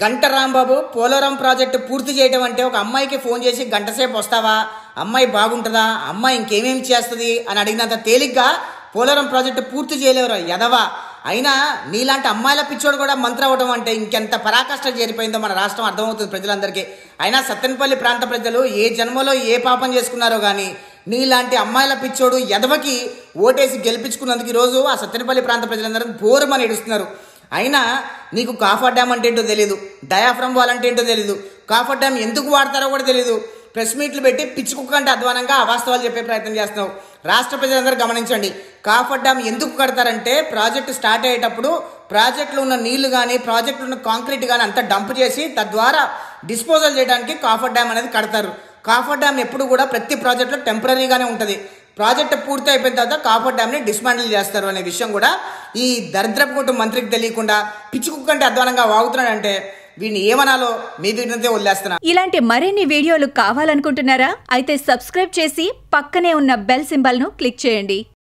గంట రాంబాబు పోలవరం ప్రాజెక్టు పూర్తి చేయడం అంటే ఒక అమ్మాయికి ఫోన్ చేసి గంట సేపు వస్తావా, అమ్మాయి బాగుంటుందా, అమ్మాయి ఇంకేమేమి చేస్తుంది అని అడిగినంత తేలిగ్గా పోలవరం ప్రాజెక్టు పూర్తి చేయలేరు ఎదవా. అయినా నీలాంటి అమ్మాయిల పిచ్చోడు కూడా మంత్రి అవ్వడం అంటే ఇంకెంత పరాకాష్ట చేరిపోయిందో మన రాష్ట్రం అర్థమవుతుంది ప్రజలందరికీ. అయినా సత్తెనపల్లి ప్రాంత ప్రజలు ఏ జన్మలో ఏ పాపం చేసుకున్నారో కానీ నీలాంటి అమ్మాయిల పిచ్చోడు ఎదవకి ఓటేసి గెలిపించుకున్నందుకు ఈరోజు ఆ సత్తెనపల్లి ప్రాంత ప్రజలందరూ ఘోరమని ఏడుస్తున్నారు. అయినా నీకు కాఫర్ డ్యామ్ అంటే ఏంటో తెలియదు, డయాఫ్రమ్ వాల్ అంటే ఏంటో తెలియదు, కాఫర్ డ్యామ్ ఎందుకు వాడతారో కూడా తెలియదు. ప్రెస్ మీట్లు పెట్టి పిచ్చి కుక్క అంటే అధ్వానంగా అవాస్తవాలు చెప్పే ప్రయత్నం చేస్తున్నావు. రాష్ట్ర ప్రజలందరూ గమనించండి, కాఫర్ డ్యామ్ ఎందుకు కడతారంటే ప్రాజెక్టు స్టార్ట్ అయ్యేటప్పుడు ప్రాజెక్టులో ఉన్న నీళ్లు కానీ ప్రాజెక్టులో ఉన్న కాంక్రీట్ కానీ అంతా డంప్ చేసి తద్వారా డిస్పోజల్ చేయడానికి కాఫర్ డ్యామ్ అనేది కడతారు. కాఫర్ డ్యామ్ ఎప్పుడు కూడా ప్రతి ప్రాజెక్టులో టెంపరీగానే ఉంటుంది. ప్రాజెక్టు పూర్తి అయిపోయిన తర్వాత కాఫర్ డ్యామ్ని డిస్మాండిల్ చేస్తారు అనే విషయం కూడా ఈ దరిద్రపు కొట్టు మంత్రికి తెలియకుండా పిచ్చి కుక్క అంటే అధ్వానంగా వాగుతున్నాడంటే వీడిని ఏమనాలో మీ దగ్గర వదిలేస్తున్నా. ఇలాంటి మరిన్ని వీడియోలు కావాలనుకుంటున్నారా? అయితే సబ్స్క్రైబ్ చేసి పక్కనే ఉన్న బెల్ సింబల్ ను క్లిక్ చేయండి.